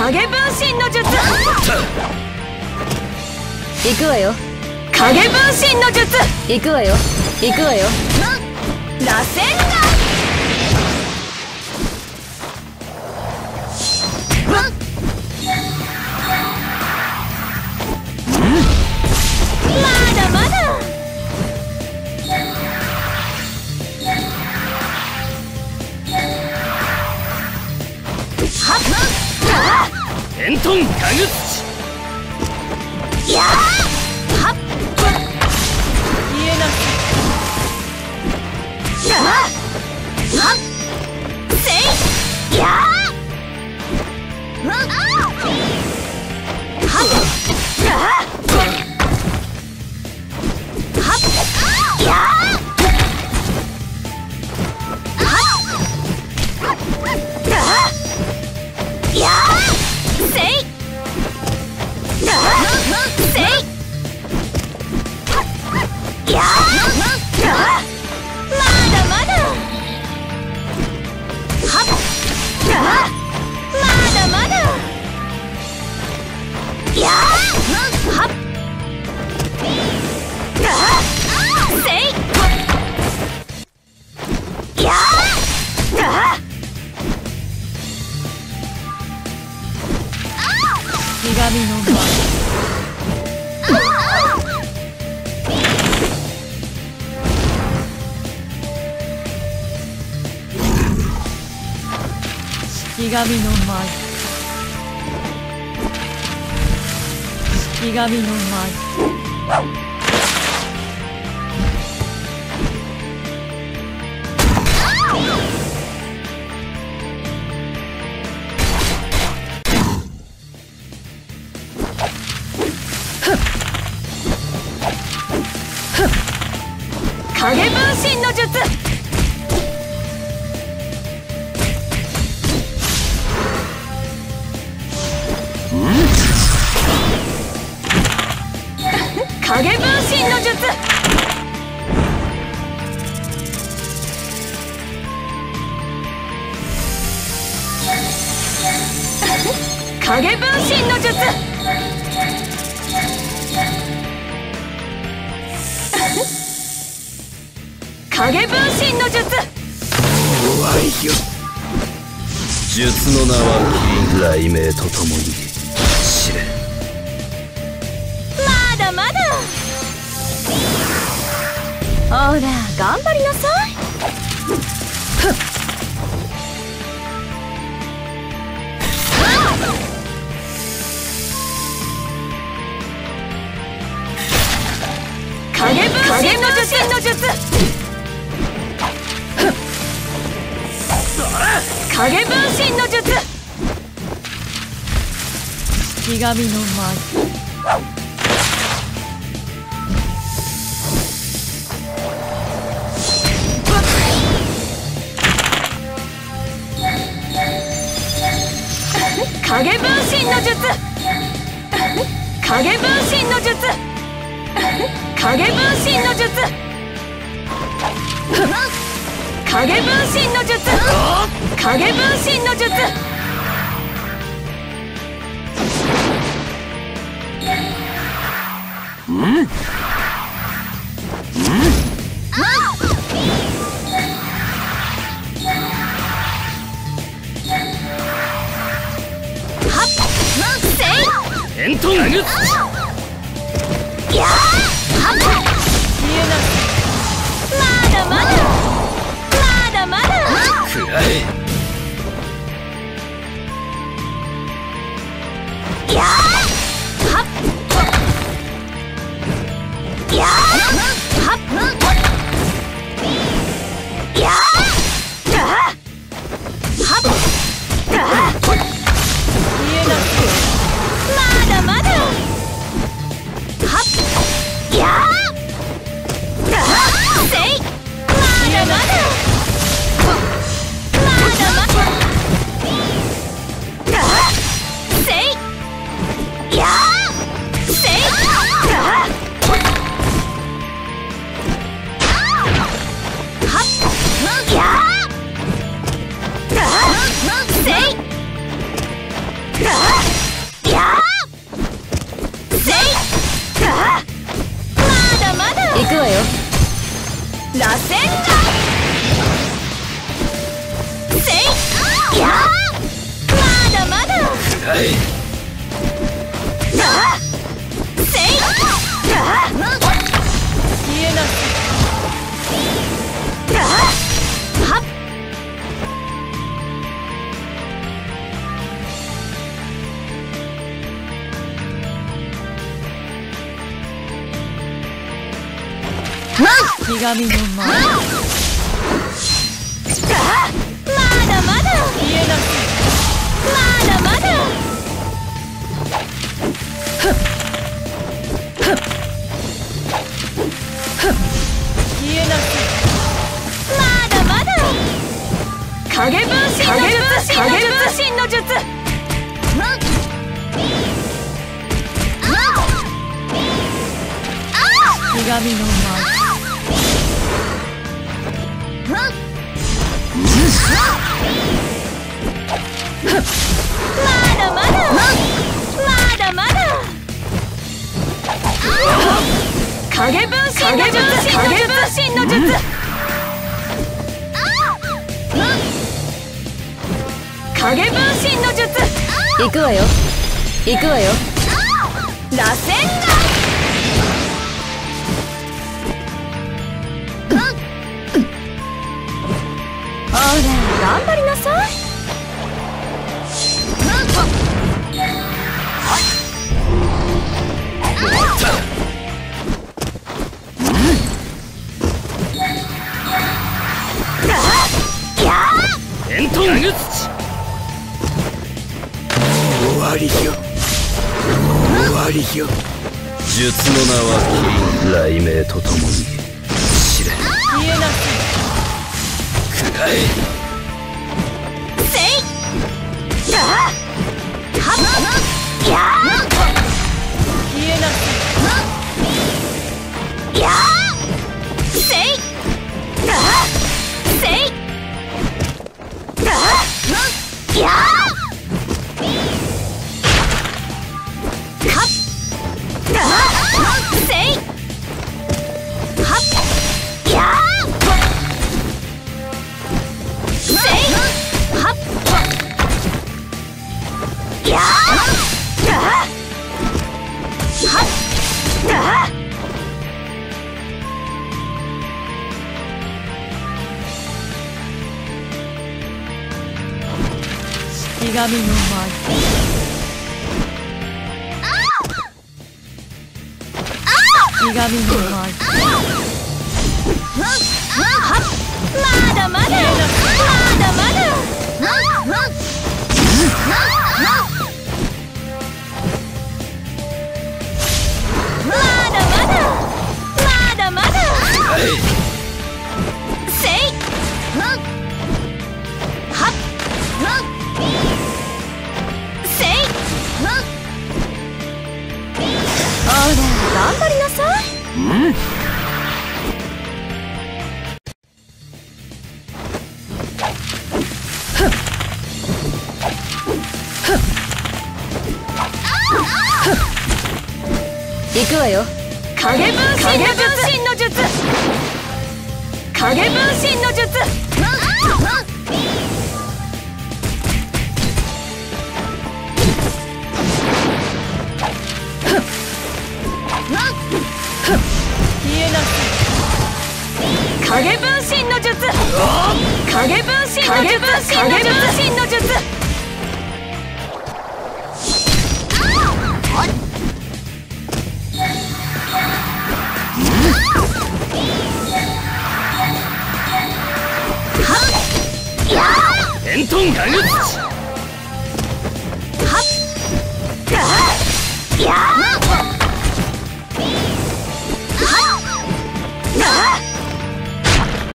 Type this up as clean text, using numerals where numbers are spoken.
影分身の術。 行くわよ。 影分身の術。 行くわよ。行くわよ。 螺旋が。まだまだ。 エントンガグいやーはっ言えなさい。はっせいやーはっはっやーやーせいせいやまだまだはっまだまだやはっせいやひがみの舞。式神の舞。式神の舞。 影分身の術。影分身の術。影分身の術。影分身の術。 怖いよ。術の名は雷鳴とともに知れ。 まだまだ。ほら頑張りなさい。影分身の術。影分身の術。 式神の舞。 影分身の術。影分身の術。影分身の術。影分身の術。影分身の術。 エントンガグやはっ消えなさい。 まだまだまだまだくらえ。 やはっやはっやはっ消えなさい。 まだまだはっやせいまだまだまだせい消えなさはっい。ひがみの舞。 まだまだ消えなさまだまだ消えなさまだまだ影分身の術ひがみの舞。 まだまだまだまだ影分身の術影分身の術行くわよ行くわよ。 螺旋がほら頑張りなさい伝統グツ終わりよ終わりよ。術の名はキリン雷鳴とともに知れ。 消えなさくらえ。 せいはっや消えなさやせいせいやはっせいはっやせいはっやはっひがみの舞。ひがみの舞。 まだまだまだまだまだまだせいはっせいほら頑張りなさい行くわよ。 影分身の術影分身の術消えなさ影分身の術影分身の術伝統ガグツ